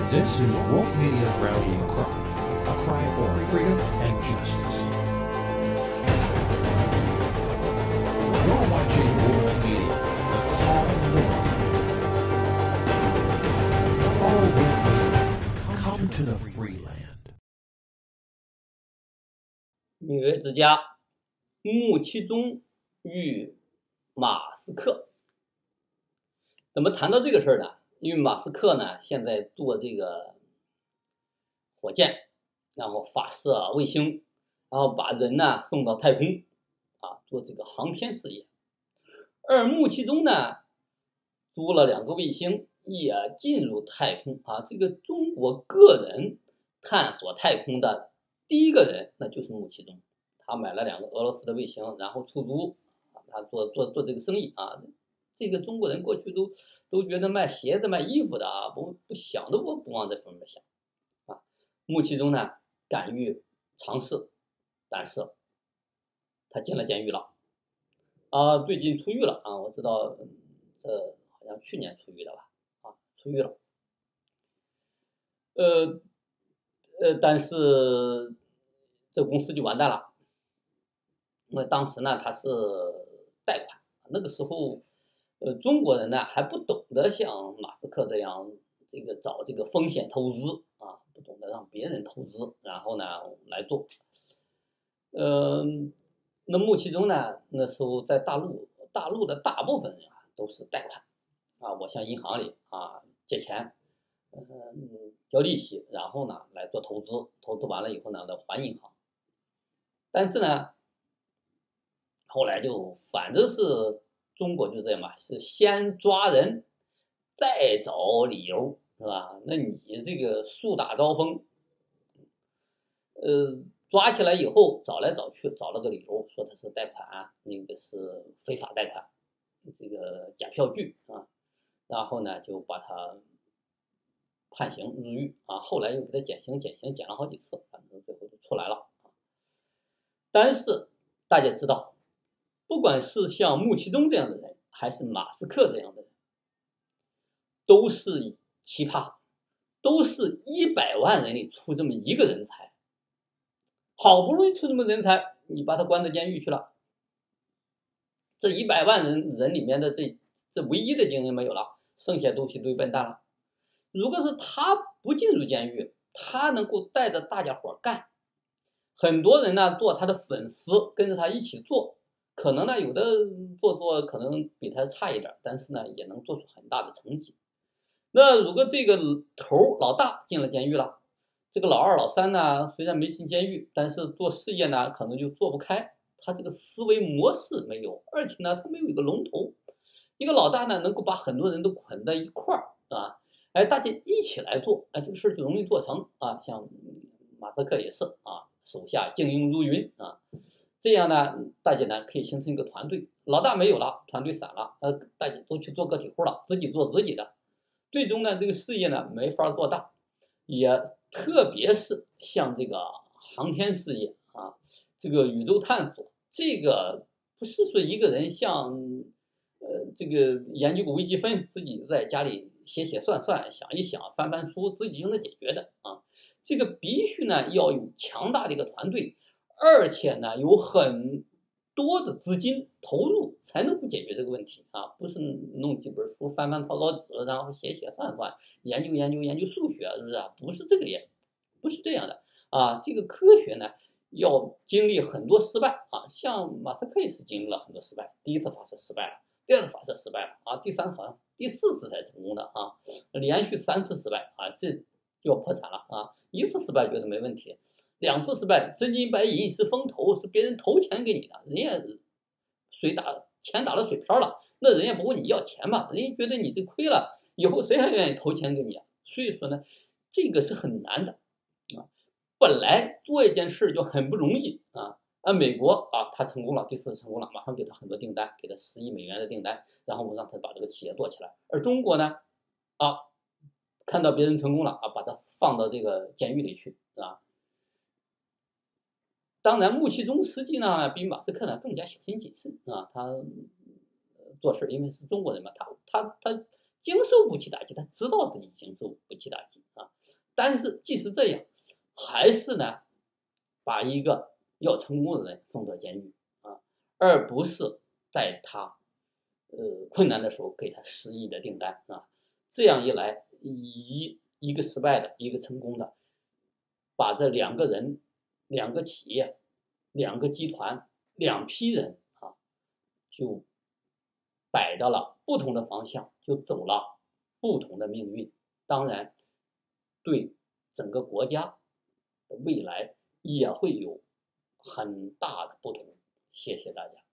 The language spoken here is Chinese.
This is Woke Media's rallying cry, a cry for freedom and justice. You're watching Woke Media, the call of war. Follow Woke Media, come to the free land. 纽约之家，穆其中与马斯克。怎么谈到这个事儿呢？因为马斯克呢，现在做这个火箭，然后发射卫星，然后把人呢送到太空，做这个航天事业。而穆其中呢，做了2个卫星，也进入太空这个中国个人探索太空的第一个人，那就是穆其中。他买了2个俄罗斯的卫星，然后出租，他做这个生意这个中国人过去都觉得卖鞋子卖衣服的不想都不往这方面想穆其中呢敢于尝试，但是他进了监狱了最近出狱了我知道好像去年出狱的吧出狱了但是这个公司就完蛋了，因为当时呢他是贷款，那个时候中国人呢还不懂得像马斯克这样找这个风险投资不懂得让别人投资，然后呢来做。那穆其中呢那时候在大陆的大部分人都是贷款我向银行里借钱，交利息，然后呢来做投资，投资完了以后呢再还银行。但是呢后来就反正是中国就这样嘛，是先抓人再找理由，是吧？那你这个树大招风，抓起来以后找来找去找了个理由，说他是贷款那个是非法贷款，这个假票据然后呢就把他判刑入狱后来又给他减刑减了好几次，反正最后就出来了但是大家知道，不管是像穆其中这样的人，还是马斯克这样的人，都是奇葩，都是100万人里出这么一个人才，好不容易出这么人才，你把他关到监狱去了，这100万人里面的这唯一的精英没有了，剩下都是一堆笨蛋了。如果是他不进入监狱，他能够带着大家伙干，很多人呢做他的粉丝，跟着他一起做，可能呢有的做可能比他差一点，但是呢也能做出很大的成绩。那如果这个头老大进了监狱了，这个老2老3呢虽然没进监狱，但是做事业呢可能就做不开，他这个思维模式没有，而且呢他没有一个龙头。一个老大呢能够把很多人都捆在一块儿大家一起来做这个事就容易做成像马斯克也是手下精英如云这样呢大家呢可以形成一个团队，老大没有了，团队散了大家都去做个体户了，自己做自己的，最终呢这个事业呢没法做大，也特别是像这个航天事业这个宇宙探索，这个不是说一个人像这个研究个微积分，自己在家里写算想一想翻书自己就能解决的这个必须呢要有强大的一个团队，而且呢有很多的资金投入才能够解决这个问题不是弄几本书翻草纸，然后写算研究数学，是不是不是这个不是这样的这个科学呢要经历很多失败像马斯克也是经历了很多失败，第一次发射失败了，第2次发射失败了第3好像第4次才成功的连续3次失败这就要破产了1次失败觉得没问题，2次失败真金白银是风投，是别人投钱给你的，人家钱打了水漂了，那人家不问你要钱嘛，人家觉得你这亏了以后谁还愿意投钱给你所以说呢这个是很难的本来做一件事就很不容易美国他成功了，第4次成功了，马上给他很多订单，给他10亿美元的订单，然后我让他把这个企业做起来。而中国呢看到别人成功了把他放到这个监狱里去当然穆其中实际上呢比马斯克呢更加小心谨慎他做事因为是中国人嘛，他经受不起打击，他知道自己经受不起打击啊。但是即使这样，还是呢，把一个要成功的人送到监狱啊，而不是在他困难的时候给他10亿的订单啊。这样一来，一个失败的，一个成功的，把这2个人、2个企业、2个集团、2批人啊，就摆到了不同的方向，就走了不同的命运。当然，对整个国家的未来也会有很大的不同。谢谢大家。